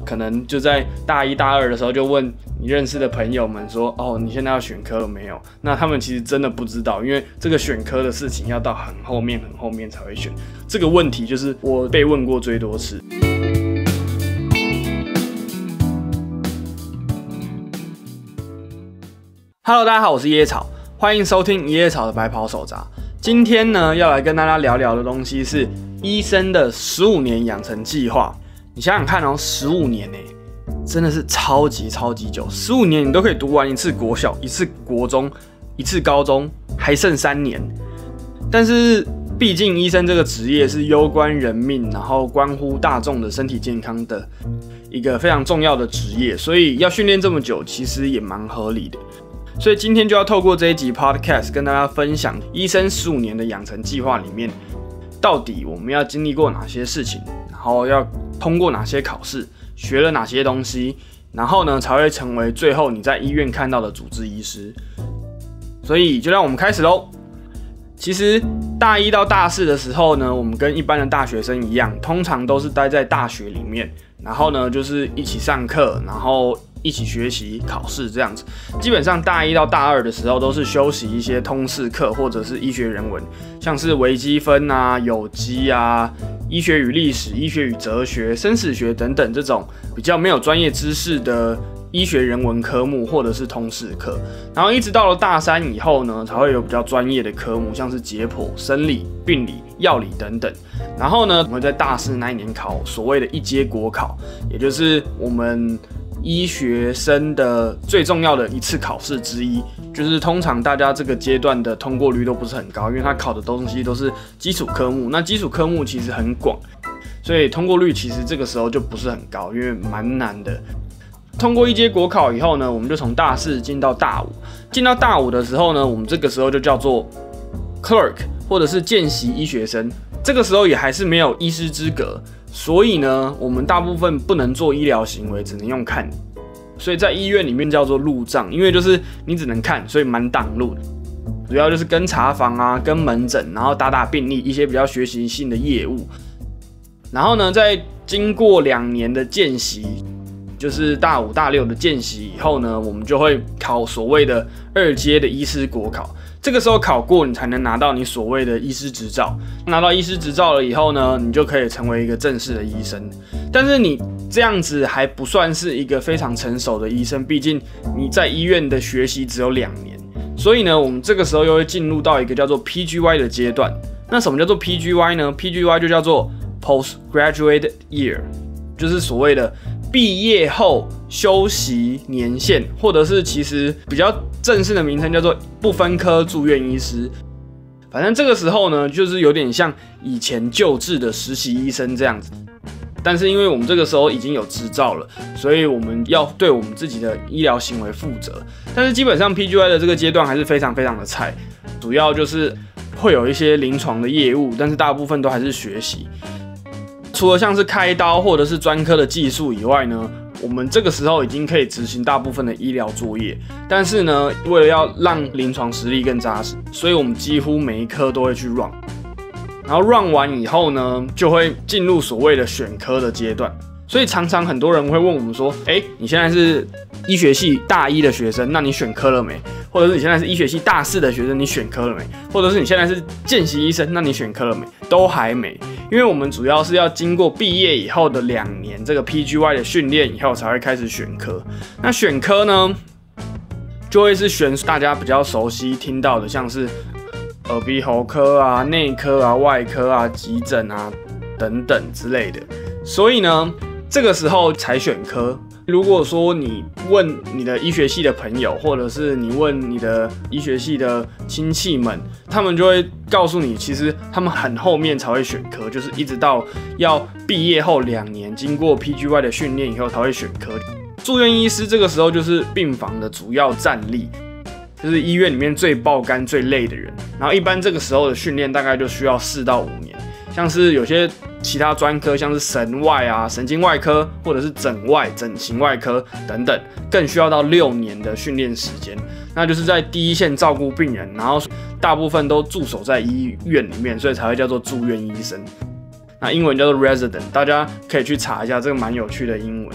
可能就在大1、大2的时候就问你认识的朋友们说，你现在要选科了没有？那他们其实真的不知道，因为这个选科的事情要到很后面才会选。这个问题就是我被问过最多次。Hello， 大家好，我是椰草，欢迎收听椰草的白跑手札。今天呢，要来跟大家聊聊的东西是医生的15年养成计划。你想想看15年真的是超级久。15年你都可以读完一次国小、一次国中、一次高中，还剩3年。但是毕竟医生这个职业是攸关人命，然后关乎大众的身体健康的一个非常重要的职业，所以要训练这么久，其实也蛮合理的。所以今天就要透过这一集 podcast 跟大家分享医生15年的养成计划里面，到底我们要经历过哪些事情，然后要通过哪些考试，学了哪些东西，然后呢才会成为最后你在医院看到的主治医师。所以就让我们开始咯。其实大1到大4的时候呢，我们跟一般的大学生一样，通常都是待在大学里面，然后呢就是一起上课，然后一起学习考试这样子。基本上大1到大2的时候都是修习一些通识课或者是医学人文，像是微积分啊、有机啊、医学与历史、医学与哲学、生死学等等这种比较没有专业知识的医学人文科目或者是通识课。然后一直到了大3以后呢，才会有比较专业的科目，像是解剖、生理、病理、药理等等。然后呢，我们会在大4那一年考所谓的一阶国考，也就是我们医学生的最重要的一次考试之一，就是通常大家这个阶段的通过率都不是很高，因为他考的东西都是基础科目，那基础科目其实很广，所以通过率其实这个时候就不是很高，因为蛮难的。通过一阶国考以后呢，我们就从大4进到大5。进到大5的时候呢，我们这个时候就叫做 clerk 或者是见习医学生。这个时候也还是没有医师资格，所以呢，我们大部分不能做医疗行为，只能用看。所以在医院里面叫做路障，因为就是你只能看，所以蛮挡路的。主要就是跟查房啊、跟门诊，然后打病历，一些比较学习性的业务。然后呢，在经过2年的见习，就是大5、大6的见习以后呢，我们就会考所谓的2阶的医师国考。这个时候考过，你才能拿到你所谓的医师执照。拿到医师执照了以后呢，你就可以成为一个正式的医生。但是你这样子还不算是一个非常成熟的医生，毕竟你在医院的学习只有2年。所以呢，我们这个时候又会进入到一个叫做 PGY 的阶段。那什么叫做 PGY 呢？ PGY 就叫做 Postgraduate Year， 就是所谓的毕业后休息年限，或者是其实比较正式的名称叫做不分科住院医师。反正这个时候呢，就是有点像以前旧制的实习医生这样子。但是因为我们这个时候已经有执照了，所以我们要对我们自己的医疗行为负责。但是基本上 PGY 的这个阶段还是非常的菜，主要就是会有一些临床的业务，但是大部分都还是学习。除了像是开刀或者是专科的技术以外呢，我们这个时候已经可以执行大部分的医疗作业。但是呢，为了要让临床实力更扎实，所以我们几乎每一科都会去 run。然后 run 完以后呢，就会进入所谓的选科的阶段。所以常常很多人会问我们说，你现在是医学系大1的学生，那你选科了没？或者是你现在是医学系大4的学生，你选科了没？或者是你现在是见习医生，那你选科了没？都还没，因为我们主要是要经过毕业以后的2年这个 PGY 的训练以后，才会开始选科。那选科呢，就会是选大家比较熟悉听到的，像是耳鼻喉科啊、内科啊、外科啊、急诊啊等等之类的。所以呢，这个时候才选科。如果说你问你的医学系的朋友，或者是你问你的医学系的亲戚们，他们就会告诉你，其实他们很后面才会选科，就是一直到要毕业后2年，经过 PGY 的训练以后才会选科。住院医师这个时候就是病房的主要战力，就是医院里面最爆肝、最累的人。然后一般这个时候的训练大概就需要4到5年，像是有些其他专科，像是神外啊、神经外科，或者是整外、整形外科等等，更需要到6年的训练时间。那就是在第一线照顾病人，然后大部分都驻守在医院里面，所以才会叫做住院医生。那英文叫做 resident， 大家可以去查一下，这个蛮有趣的英文。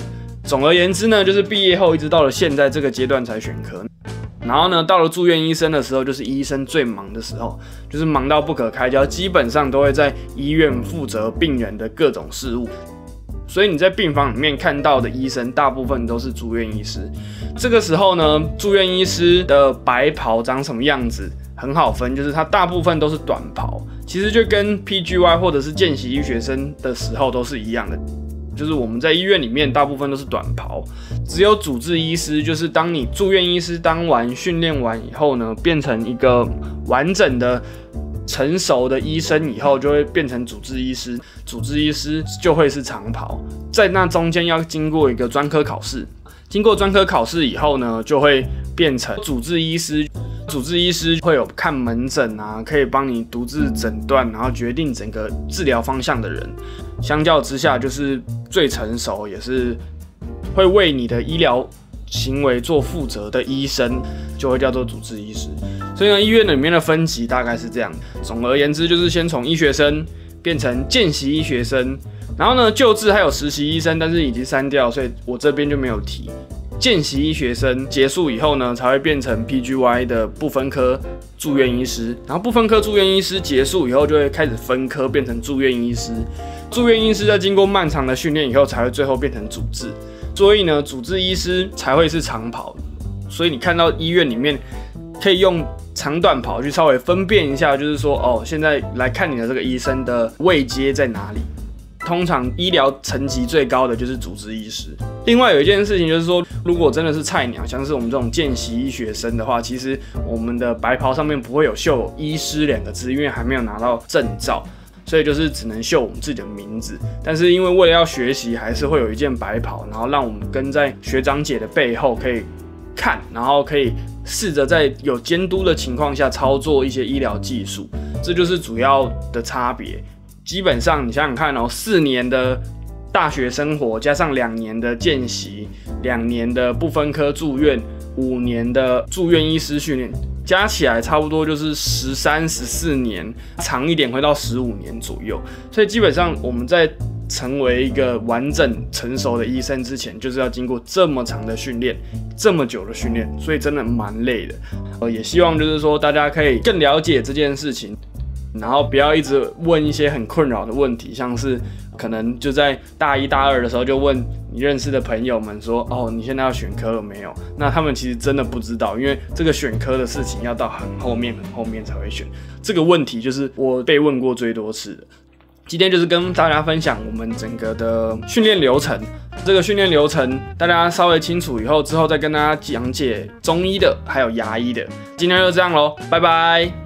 总而言之呢，就是毕业后一直到了现在这个阶段才选科。然后呢，到了住院医生的时候，就是医生最忙的时候，就是忙到不可开交，基本上都会在医院负责病人的各种事务。所以你在病房里面看到的医生，大部分都是住院医师。这个时候呢，住院医师的白袍长什么样子很好分，就是它大部分都是短袍，其实就跟 PGY 或者是见习医学生的时候都是一样的。就是我们在医院里面大部分都是短袍，只有主治医师，就是当你住院医师当完训练完以后呢，变成一个完整的成熟的医生以后，就会变成主治医师，主治医师就会是长袍，在那中间要经过一个专科考试，经过专科考试以后呢，就会变成主治医师。主治医师会有看门诊啊，可以帮你独自诊断，然后决定整个治疗方向的人。相较之下，就是最成熟，也是会为你的医疗行为做负责的医生，就会叫做主治医师。所以呢，医院里面的分级大概是这样。总而言之，就是先从医学生变成见习医学生，然后呢，就治还有实习医生，但是已经删掉，所以我这边就没有提。见习医学生结束以后呢，才会变成 PGY 的不分科住院医师，然后不分科住院医师结束以后，就会开始分科变成住院医师。住院医师在经过漫长的训练以后，才会最后变成主治。所以呢，主治医师才会是长袍。所以你看到医院里面可以用长短袍去稍微分辨一下，就是说哦，现在来看你的这个医生的位阶在哪里。通常医疗层级最高的就是主治医师。另外有一件事情就是说，如果真的是菜鸟，像是我们这种见习医学生的话，其实我们的白袍上面不会有绣医师2个字，因为还没有拿到证照，所以就是只能绣我们自己的名字。但是因为为了要学习，还是会有一件白袍，然后让我们跟在学长姐的背后可以看，然后可以试着在有监督的情况下操作一些医疗技术，这就是主要的差别。基本上你想想看哦，4年的大学生活加上2年的见习，2年的不分科住院，5年的住院医师训练，加起来差不多就是13、14年，长一点会到15年左右。所以基本上我们在成为一个完整成熟的医生之前，就是要经过这么长的训练，这么久的训练，所以真的蛮累的。也希望就是说大家可以更了解这件事情。然后不要一直问一些很困扰的问题，像是可能就在大1、大2的时候就问你认识的朋友们说，哦，你现在要选科了没有？那他们其实真的不知道，因为这个选科的事情要到很后面才会选。这个问题就是我被问过最多次的。今天就是跟大家分享我们整个的训练流程，这个训练流程大家稍微清楚以后，之后再跟大家讲解中医的还有牙医的。今天就这样咯，拜拜。